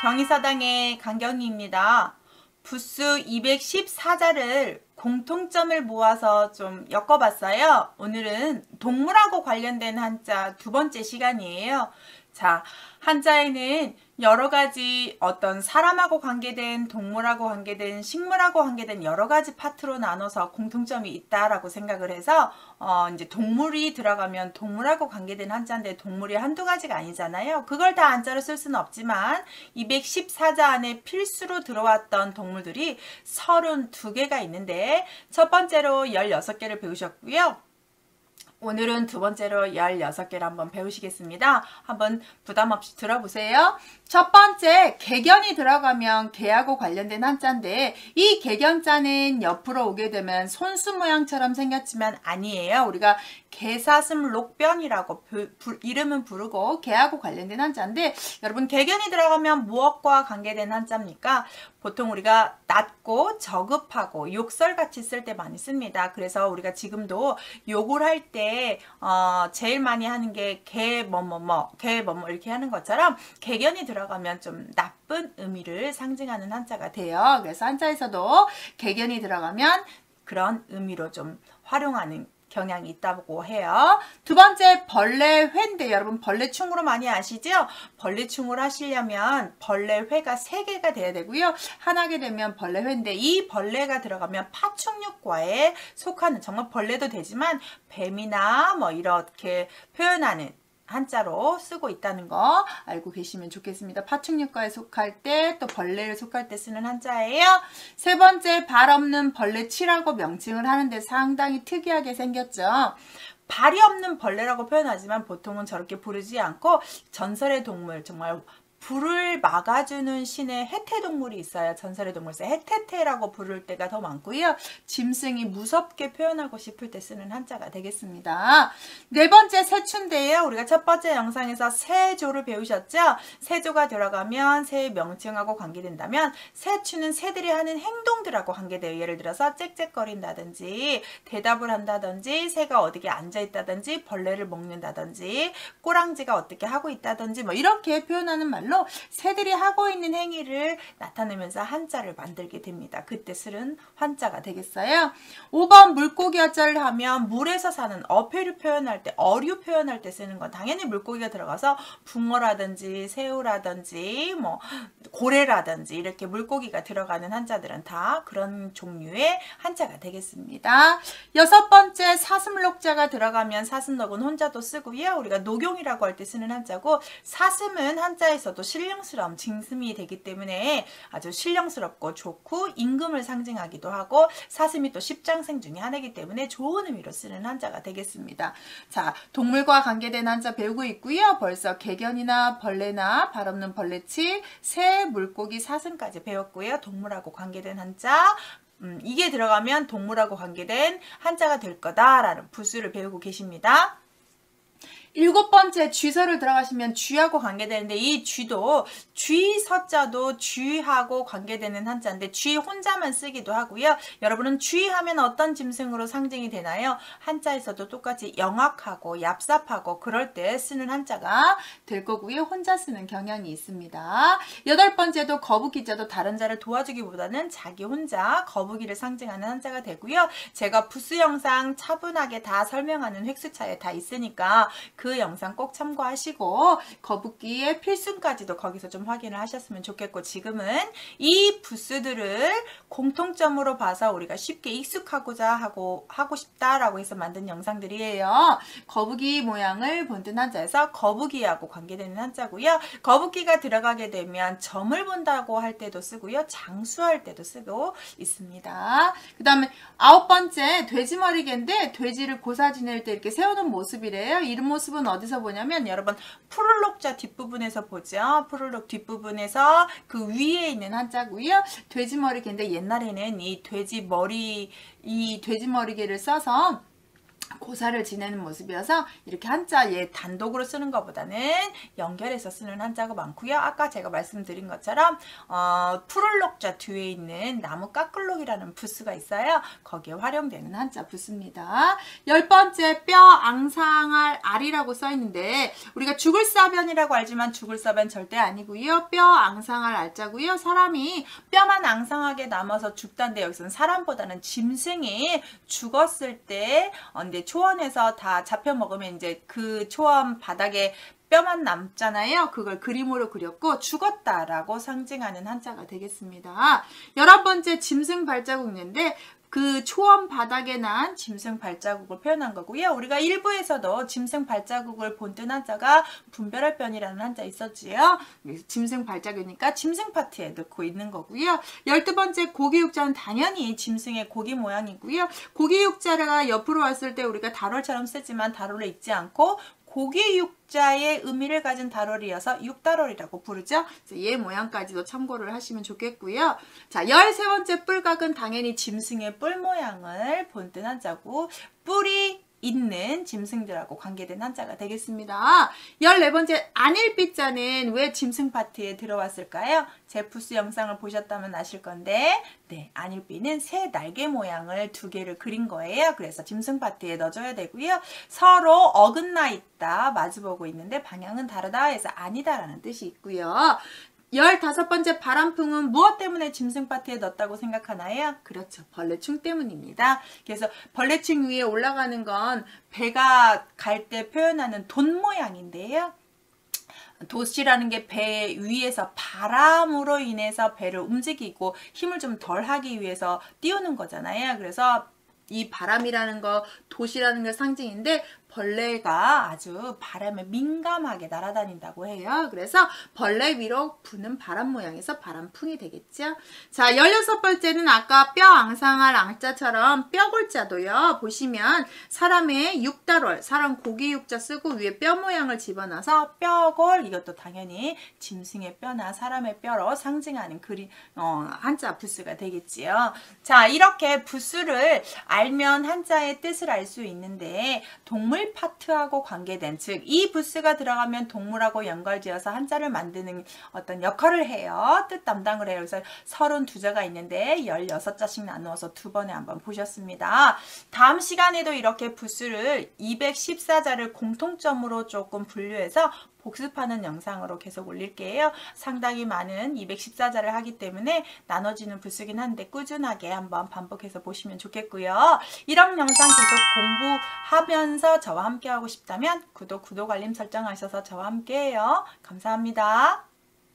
경희사당의 강경희입니다. 부수 214자를 공통점을 모아서 좀 엮어봤어요. 오늘은 동물하고 관련된 한자 두 번째 시간이에요. 자, 한자에는 여러 가지 어떤 사람하고 관계된, 동물하고 관계된, 식물하고 관계된 여러 가지 파트로 나눠서 공통점이 있다라고 생각을 해서 이제 동물이 들어가면 동물하고 관계된 한자인데 동물이 한두 가지가 아니잖아요. 그걸 다 한자로 쓸 수는 없지만 214자 안에 필수로 들어왔던 동물들이 32개가 있는데 첫 번째로 16개를 배우셨고요. 오늘은 두 번째로 16개를 한번 배우시겠습니다. 한번 부담 없이 들어보세요. 첫 번째, 개견이 들어가면 개하고 관련된 한자인데 이 개견자는 옆으로 오게 되면 손수 모양처럼 생겼지만 아니에요. 우리가 개사슴 록변이라고 이름은 부르고 개하고 관련된 한자인데 여러분 개견이 들어가면 무엇과 관계된 한자입니까? 보통 우리가 낮고 저급하고 욕설같이 쓸 때 많이 씁니다. 그래서 우리가 지금도 욕을 할 때 제일 많이 하는 게 개 뭐뭐뭐 개 뭐뭐 이렇게 하는 것처럼 개견이 들어가면 좀 나쁜 의미를 상징하는 한자가 돼요. 그래서 한자에서도 개견이 들어가면 그런 의미로 좀 활용하는 경향이 있다고 해요. 두 번째 벌레회인데 여러분 벌레충으로 많이 아시죠? 벌레충을 하시려면 벌레회가 3개가 돼야 되고요. 하나게 되면 벌레회인데 이 벌레가 들어가면 파충류과에 속하는 정말 벌레도 되지만 뱀이나 뭐 이렇게 표현하는 한자로 쓰고 있다는 거 알고 계시면 좋겠습니다. 파충류과에 속할 때 또 벌레를 속할 때 쓰는 한자예요. 세 번째 발 없는 벌레치라고 명칭을 하는데 상당히 특이하게 생겼죠. 발이 없는 벌레라고 표현하지만 보통은 저렇게 부르지 않고 전설의 동물 정말 불을 막아주는 신의 해태동물이 있어요. 전설의 동물에서 해태태라고 부를 때가 더 많고요. 짐승이 무섭게 표현하고 싶을 때 쓰는 한자가 되겠습니다. 네 번째 세추인데요. 우리가 첫 번째 영상에서 세조를 배우셨죠? 세조가 들어가면 새의 명칭하고 관계된다면 세추는 새들이 하는 행동들하고 관계돼요. 예를 들어서 짹짹거린다든지 대답을 한다든지 새가 어디에 앉아있다든지 벌레를 먹는다든지 꼬랑지가 어떻게 하고 있다든지 뭐 이렇게 표현하는 말로 새들이 하고 있는 행위를 나타내면서 한자를 만들게 됩니다. 그때 쓰는 한자가 되겠어요. 5번 물고기 한자를 하면 물에서 사는 어패류 표현할 때 어류 표현할 때 쓰는 건 당연히 물고기가 들어가서 붕어라든지 새우라든지 뭐 고래라든지 이렇게 물고기가 들어가는 한자들은 다 그런 종류의 한자가 되겠습니다. 여섯 번째 사슴록자가 들어가면 사슴록은 혼자도 쓰고요. 우리가 녹용이라고 할 때 쓰는 한자고 사슴은 한자에서도 신령스러움, 징슴이 되기 때문에 아주 신령스럽고 좋고 임금을 상징하기도 하고 사슴이 또 십장생 중에 하나이기 때문에 좋은 의미로 쓰는 한자가 되겠습니다. 자, 동물과 관계된 한자 배우고 있고요. 벌써 개견이나 벌레나 발 없는 벌레치, 새, 물고기, 사슴까지 배웠고요. 동물하고 관계된 한자 이게 들어가면 동물하고 관계된 한자가 될 거다라는 부수를 배우고 계십니다. 7번째 쥐서를 들어가시면 쥐하고 관계되는데 이 쥐도 쥐서자도 쥐하고 관계되는 한자인데 쥐 혼자만 쓰기도 하고요. 여러분은 쥐 하면 어떤 짐승으로 상징이 되나요? 한자에서도 똑같이 영악하고 얍삽하고 그럴 때 쓰는 한자가 될 거고요. 혼자 쓰는 경향이 있습니다. 8번째도 거북이자도 다른 자를 도와주기보다는 자기 혼자 거북이를 상징하는 한자가 되고요. 제가 부수 영상 차분하게 다 설명하는 획수차에 다 있으니까 그 영상 꼭 참고하시고 거북이의 필승까지도 거기서 좀 확인을 하셨으면 좋겠고 지금은 이 부수들을 공통점으로 봐서 우리가 쉽게 익숙하고자 하고 싶다라고 해서 만든 영상들이에요. 거북이 모양을 본뜬 한자에서 거북이하고 관계되는 한자고요. 거북이가 들어가게 되면 점을 본다고 할 때도 쓰고요. 장수할 때도 쓰고 있습니다. 그 다음에 9번째 돼지머리개인데 돼지를 고사 지낼 때 이렇게 세우는 모습이래요. 이런 모습은 어디서 보냐면 여러분 푸를록자 뒷부분에서 보죠. 푸를록 뒷부분에서 그 위에 있는 한자고요. 돼지머리개인데 옛날에는 이 돼지머리개를 써서 보살을 지내는 모습이어서 이렇게 한자 얘 단독으로 쓰는 것보다는 연결해서 쓰는 한자가 많고요. 아까 제가 말씀드린 것처럼 푸를록자 뒤에 있는 나무 까끌록이라는 부스가 있어요. 거기에 활용되는 한자 부스입니다. 10번째 뼈 앙상할 알이라고 써 있는데 우리가 죽을사변이라고 알지만 죽을사변 절대 아니고요. 뼈 앙상할 알자고요. 사람이 뼈만 앙상하게 남아서 죽다는데 여기서는 사람보다는 짐승이 죽었을 때 이제 초원에서 다 잡혀 먹으면 이제 그 초원 바닥에 뼈만 남잖아요. 그걸 그림으로 그렸고 죽었다라고 상징하는 한자가 되겠습니다. 11번째 짐승 발자국인데 그 초원 바닥에 난 짐승 발자국을 표현한 거고요. 우리가 일부에서도 짐승 발자국을 본뜬 한자가 분별할 변이라는 한자 있었지요. 짐승 발자국이니까 짐승 파트에 넣고 있는 거고요. 12번째 고기육자는 당연히 짐승의 고기 모양이고요. 고기육자가 옆으로 왔을 때 우리가 달월처럼 쓰지만 달월에 있지 않고 고기육자의 의미를 가진 달월이어서 육달월이라고 부르죠. 그래서 얘 모양까지도 참고를 하시면 좋겠고요. 자, 13번째 뿔각은 당연히 짐승의 뿔 모양을 본뜬 한자고 뿔이 있는 짐승들하고 관계된 한자가 되겠습니다. 14번째 안일비자는 왜 짐승 파트에 들어왔을까요? 제 부스 영상을 보셨다면 아실 건데 네, 안일비는 새 날개 모양을 2개를 그린 거예요. 그래서 짐승 파트에 넣어줘야 되고요. 서로 어긋나 있다, 마주보고 있는데 방향은 다르다 해서 아니다라는 뜻이 있고요. 15번째 바람풍은 무엇 때문에 짐승 파트에 넣었다고 생각하나요? 그렇죠. 벌레충 때문입니다. 그래서 벌레충 위에 올라가는 건 배가 갈 때 표현하는 돛 모양인데요. 돛이라는 게 배 위에서 바람으로 인해서 배를 움직이고 힘을 좀 덜 하기 위해서 띄우는 거잖아요. 그래서 이 바람이라는 거, 돛이라는 게 상징인데 벌레가 아주 바람에 민감하게 날아다닌다고 해요. 그래서 벌레 위로 부는 바람 모양에서 바람풍이 되겠죠. 자, 16번째는 아까 뼈 앙상할 앙자처럼 뼈골자도요. 보시면 사람의 육달월, 사람 고기 육자 쓰고 위에 뼈 모양을 집어넣어서 뼈골, 이것도 당연히 짐승의 뼈나 사람의 뼈로 상징하는 한자 부스가 되겠지요. 자, 이렇게 부스를 알면 한자의 뜻을 알 수 있는데 동물 파트하고 관계된, 즉 이 부스가 들어가면 동물하고 연결지어서 한자를 만드는 어떤 역할을 해요. 뜻 담당을 해요. 그래서 32자가 있는데 16자씩 나누어서 2번에 한번 보셨습니다. 다음 시간에도 이렇게 부스를 214자를 공통점으로 조금 분류해서 복습하는 영상으로 계속 올릴게요. 상당히 많은 214자를 하기 때문에 나눠지는 부스긴 한데 꾸준하게 한번 반복해서 보시면 좋겠고요. 이런 영상 계속 공부하면서 저와 함께 하고 싶다면 구독 알림 설정하셔서 저와 함께 해요. 감사합니다.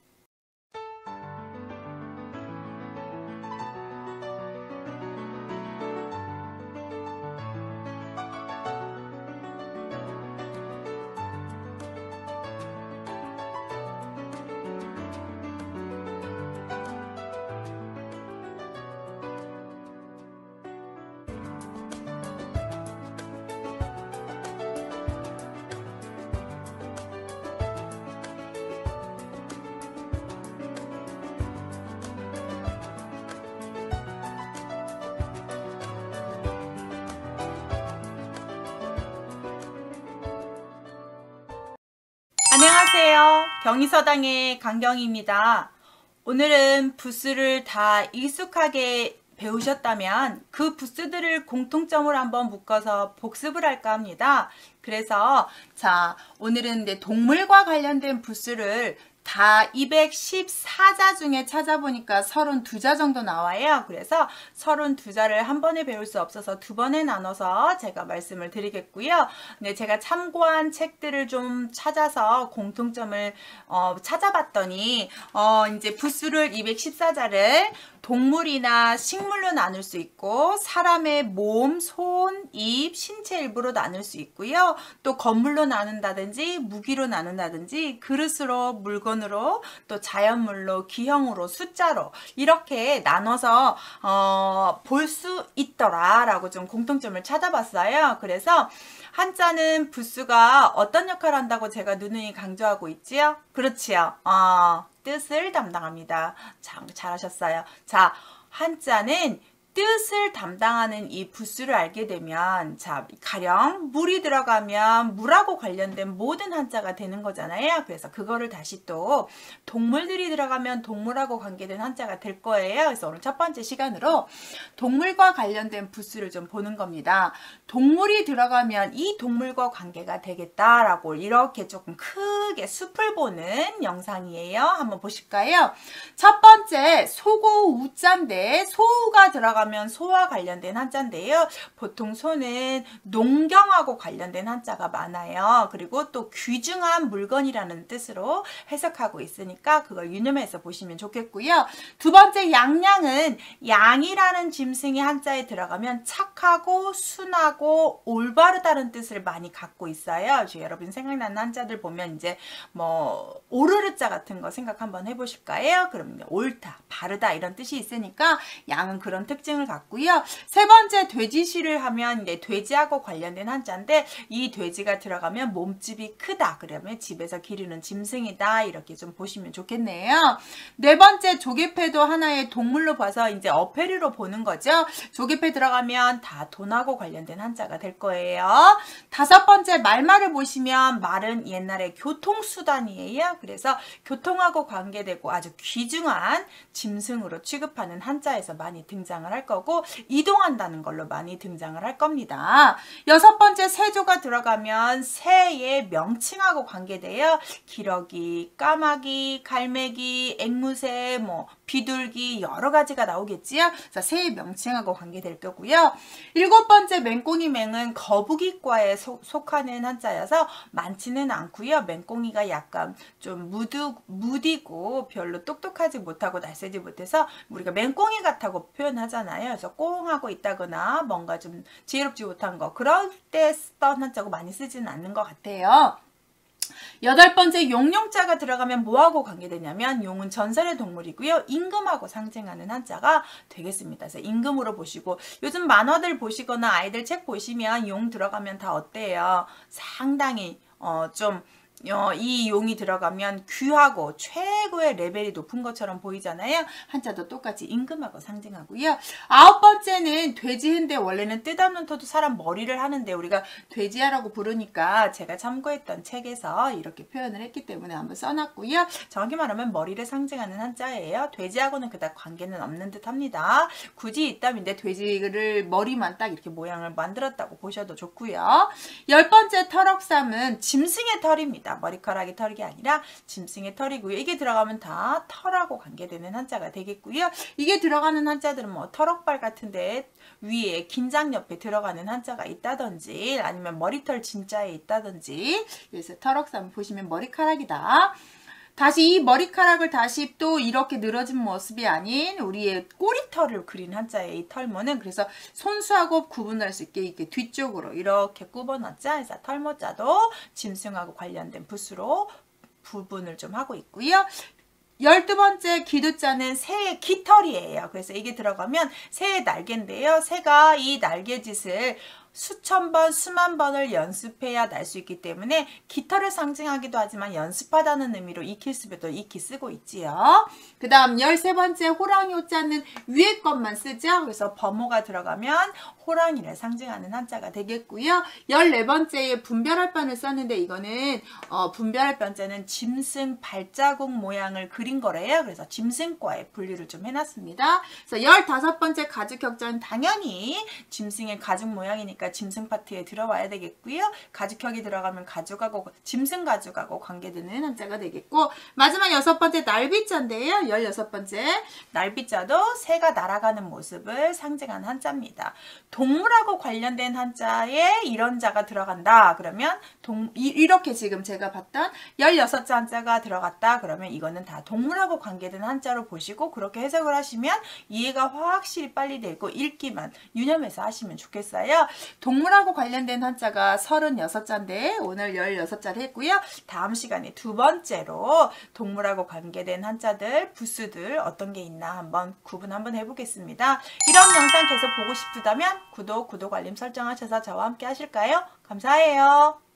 안녕하세요. 경희서당의 강경희입니다. 오늘은 부스를 다 익숙하게 배우셨다면 그 부스들을 공통점으로 한번 묶어서 복습을 할까 합니다. 그래서 자, 오늘은 이제 동물과 관련된 부스를 다 214자 중에 찾아보니까 32자 정도 나와요. 그래서 32자를 한 번에 배울 수 없어서 2번에 나눠서 제가 말씀을 드리겠고요. 네, 제가 참고한 책들을 좀 찾아서 공통점을 찾아봤더니 이제 부수를 214자를 동물이나 식물로 나눌 수 있고 사람의 몸, 손, 입, 신체 일부로 나눌 수 있고요. 또 건물로 나눈다든지 무기로 나눈다든지 그릇으로, 물건으로, 또 자연물로, 기형으로, 숫자로 이렇게 나눠서 볼 수 있더라 라고 좀 공통점을 찾아봤어요. 그래서 한자는 부수가 어떤 역할을 한다고 제가 누누이 강조하고 있지요? 그렇지요. 뜻을 담당합니다. 참 잘하셨어요. 자, 한자는 뜻을 담당하는 이 부수를 알게 되면 자 가령 물이 들어가면 물하고 관련된 모든 한자가 되는 거잖아요. 그래서 그거를 다시 또 동물들이 들어가면 동물하고 관계된 한자가 될 거예요. 그래서 오늘 첫 번째 시간으로 동물과 관련된 부수를 좀 보는 겁니다. 동물이 들어가면 이 동물과 관계가 되겠다라고 이렇게 조금 크게 숲을 보는 영상이에요. 한번 보실까요? 첫 번째 소고 우자인데 소가 들어가면 소와 관련된 한자인데요. 보통 소는 농경하고 관련된 한자가 많아요. 그리고 또 귀중한 물건이라는 뜻으로 해석하고 있으니까 그걸 유념해서 보시면 좋겠고요. 두 번째 양양은 양이라는 짐승이 한자에 들어가면 착하고 순하고 올바르다는 뜻을 많이 갖고 있어요. 여러분 생각나는 한자들 보면 이제 뭐 오르르자 같은 거 생각 한번 해보실까요? 그럼 옳다, 바르다 이런 뜻이 있으니까 양은 그런 특징을 갖고요. 세 번째 돼지시를 하면 이제 돼지하고 관련된 한자인데 이 돼지가 들어가면 몸집이 크다. 그러면 집에서 기르는 짐승이다. 이렇게 좀 보시면 좋겠네요. 네 번째 조개패도 하나의 동물로 봐서 이제 어패류로 보는 거죠. 조개패 들어가면 다 돈하고 관련된 한자가 될 거예요. 다섯 번째 말말을 보시면 말은 옛날에 교통수단이에요. 그래서 교통하고 관계되고 아주 귀중한 짐승으로 취급하는 한자에서 많이 등장을 할 거고 이동한다는 걸로 많이 등장을 할 겁니다. 여섯 번째 세조가 들어가면 새의 명칭하고 관계돼요. 기러기, 까마귀, 갈매기, 앵무새, 뭐 비둘기 여러 가지가 나오겠지요. 그래서 새의 명칭하고 관계될 거고요. 일곱 번째 맹꽁이맹은 거북이과에 속하는 한자여서 많지는 않고요. 맹꽁이가 약간 좀 무디고 별로 똑똑하지 못하고 날쌔지 못해서 우리가 맹꽁이 같다고 표현하잖아요. 그래서 꽁하고 있다거나 뭔가 좀 지혜롭지 못한 거 그럴 때 쓰던 한자고 많이 쓰지는 않는 것 같아요. 여덟 번째 용용자가 들어가면 뭐하고 관계되냐면 용은 전설의 동물이고요. 임금하고 상징하는 한자가 되겠습니다. 그래서 임금으로 보시고 요즘 만화들 보시거나 아이들 책 보시면 용 들어가면 다 어때요? 상당히 이 용이 들어가면 귀하고 최고의 레벨이 높은 것처럼 보이잖아요. 한자도 똑같이 임금하고 상징하고요. 아홉 번째는 돼지인데 원래는 뜻없는 토도 사람 머리를 하는데 우리가 돼지야라고 부르니까 제가 참고했던 책에서 이렇게 표현을 했기 때문에 한번 써놨고요. 정확히 말하면 머리를 상징하는 한자예요. 돼지하고는 그닥 관계는 없는 듯 합니다. 굳이 있다면 돼지를 머리만 딱 이렇게 모양을 만들었다고 보셔도 좋고요. 열 번째 털억삼은 짐승의 털입니다. 머리카락이 털이 아니라 짐승의 털이고요. 이게 들어가면 다 털하고 관계되는 한자가 되겠고요. 이게 들어가는 한자들은 뭐 털억발 같은데 위에 긴장 옆에 들어가는 한자가 있다든지 아니면 머리털 진자에 있다든지 그래서 털억삼 보시면 머리카락이다. 다시 이 머리카락을 다시 또 이렇게 늘어진 모습이 아닌 우리의 꼬리털을 그린 한자예요. 이 털모는 그래서 손수하고 구분할 수 있게 이렇게 뒤쪽으로 이렇게 굽어놨자 그래서 털모자도 짐승하고 관련된 부수로 부분을 좀 하고 있고요. 12번째 기두자는 새의 깃털이에요. 그래서 이게 들어가면 새의 날개인데요. 새가 이 날개짓을 수천 번, 수만 번을 연습해야 날 수 있기 때문에 깃털을 상징하기도 하지만 연습하다는 의미로 익힐수도 익히 쓰고 있지요. 그 다음 13번째 호랑이 호자는 위에 것만 쓰죠. 그래서 범호가 들어가면 호랑이를 상징하는 한자가 되겠고요. 14번째에 분별할 뻔을 썼는데 이거는 분별할 뻔자는 짐승 발자국 모양을 그린 거래요. 그래서 짐승과의 분류를 좀 해놨습니다. 그래서 15번째 가죽격자는 당연히 짐승의 가죽 모양이니까 짐승 파트에 들어와야 되겠고요. 가죽격이 들어가면 가죽하고 짐승 가죽하고 관계되는 한자가 되겠고 마지막 6번째 날비자인데요. 16번째 날비자도 새가 날아가는 모습을 상징하는 한자입니다. 동물하고 관련된 한자에 이런 자가 들어간다. 그러면 이렇게 지금 제가 봤던 16자 한자가 들어갔다. 그러면 이거는 다 동물하고 관계된 한자로 보시고 그렇게 해석을 하시면 이해가 확실히 빨리 되고 읽기만 유념해서 하시면 좋겠어요. 동물하고 관련된 한자가 36자인데 오늘 16자를 했고요. 다음 시간에 두 번째로 동물하고 관계된 한자들, 부수들 어떤 게 있나 한번 구분 한번 해보겠습니다. 이런 영상 계속 보고 싶다면 구독 알림 설정하셔서 저와 함께 하실까요? 감사해요.